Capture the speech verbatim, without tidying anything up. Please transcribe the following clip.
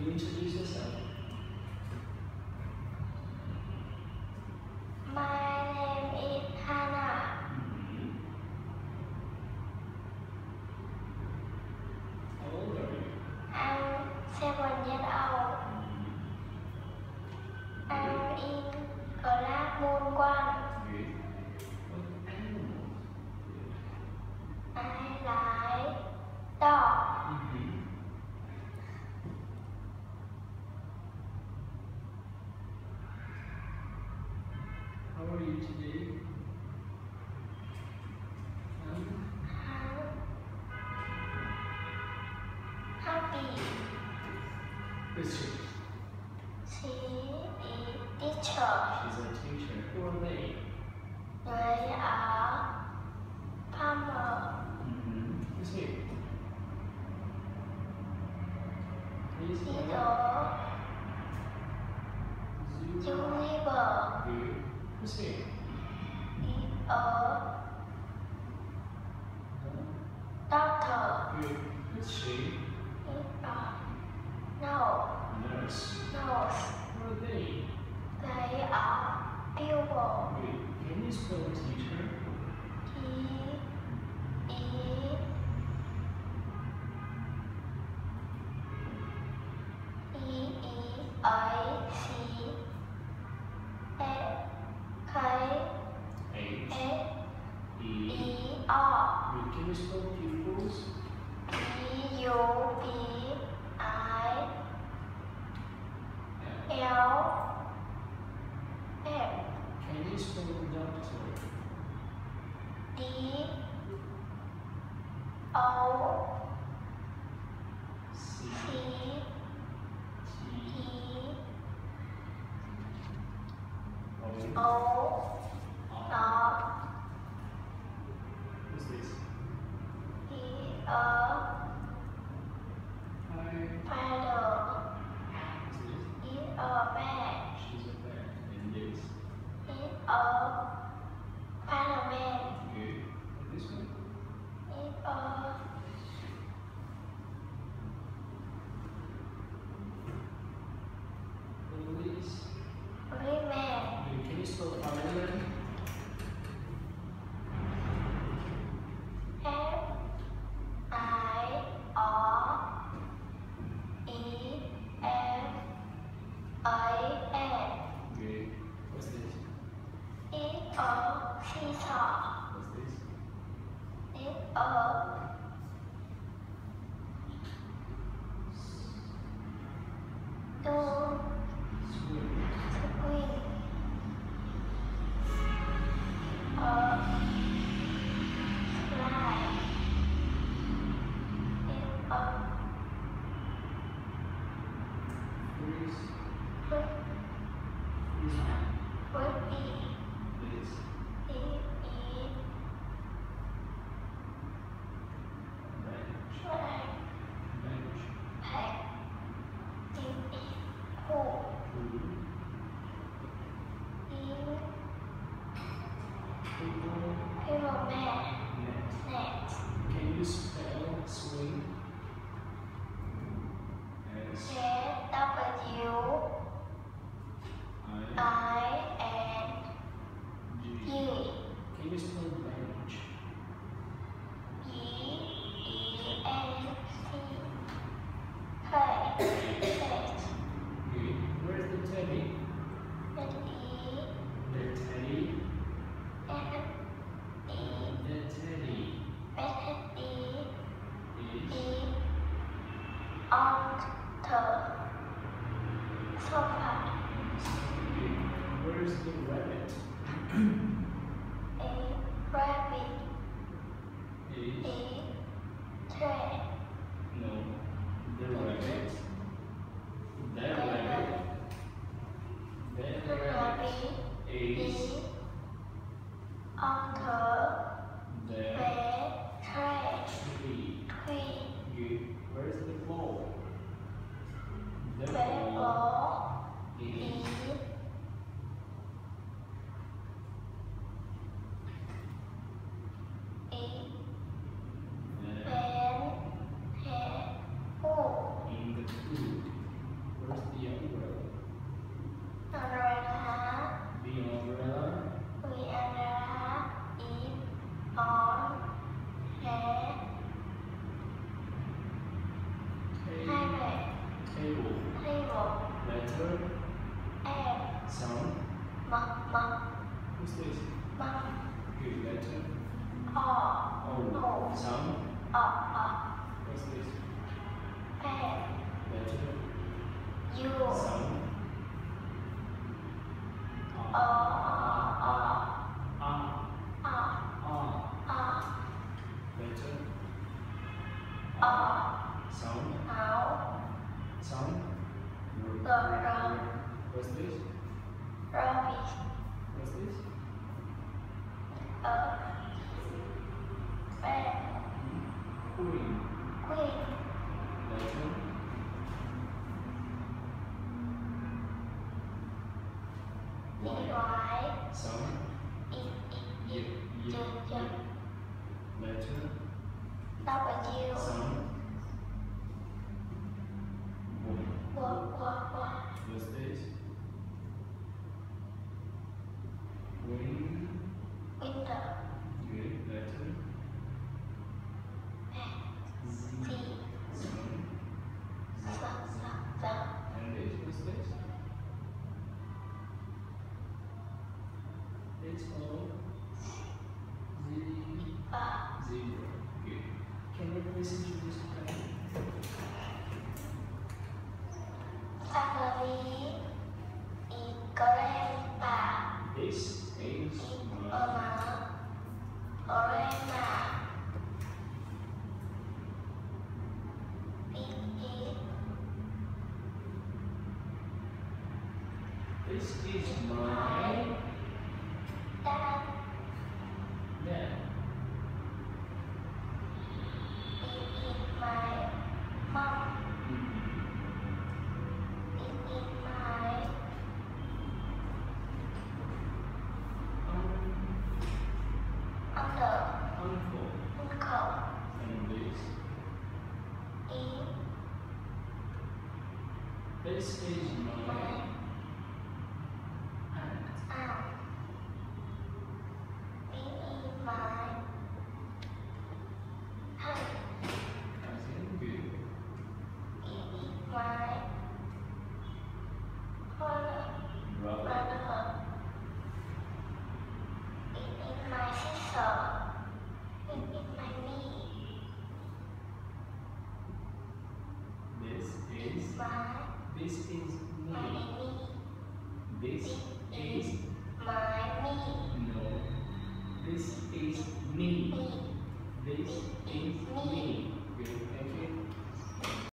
you introduce yourself? My name is Hannah. Mm-hmm. How old are you? I'm seven years old. Mm-hmm. I'm in class môn one. Good. What animal? I like dog. Mm-hmm. How are you today? Um, I'm happy. who's she? She is teacher. She's a teacher. Who are they? They are farmer. Mm-hmm. Who's he? Please He hold is up. a Zoo. Univer. Good. Who's he? He is a doctor. Good. Who's she? He is a no, Nurse. nurse. Who are they? They are pupil. Good. Can you spell teacher? T E E E I C S K H S E. E R Good. Can you spell pupils? P U P I F. L F Can you spell doctor? D O C C T E O O R. R Who's this? E A Hi. Father Who's this? E A Man She's a vet. And this? E A Parliament Good. And this one? E A Police. Women Good. Can you spell parliament? F I R E F I N Good. What's this? E A Seesaw What's this? E A Do Swim. Queen A Fly E A Freeze. Foot Freeze. Foot E This. E E Bench. Flag Bench. Pack E E Cool Food. E Football. Pyramid Net. Net Can you spell swing? S K W I I N G. G Can you spell bench? E E N C K H Good. Where's the teddy? N E The teddy. N E The teddy N E is E on the sofa good. Where's the rabbit? A rabbit Is E train no. The rabbit. The The rabbit. The The rabbit rabbit is is on the the red train tree. tree. Good. Where's the ball? The The ball ball is is E the when Sound. mom, mom, What's this? mom, Good. Letter. oh, O. oh, Sound. oh, oh, What's this? pen, Letter. you, Sound. oh, Ah. oh, Ah. oh, Ah. oh, Letter. oh, Sound. áo, Sound. Rồi, rồi. What's this? rabbit, What's this? a, pen, Queen. queen, Letter. đi Y. ngoái, Sound. y, y, Y. y, Y. chưa, chưa, Letter. W, Sound. Woman. wo, wo, wo, What's this? Wing. winter, Good. Letter. pen, Z. Z, Sound. z, z, z, And this. What's this? It's O. Z. ba, Zebra. Good. Can you please introduce the pen? family, y grandpa, This is y my mama, grandma, y, This is my dad, dad. y, my mom, y, my Um, uncle, uncle. uncle, And this. y, This is my my aunt. aunt, y, my aunt. Cousin. Good. My brother, Brother. brother, in my sister, in my knee, This is my this is my me. knee, This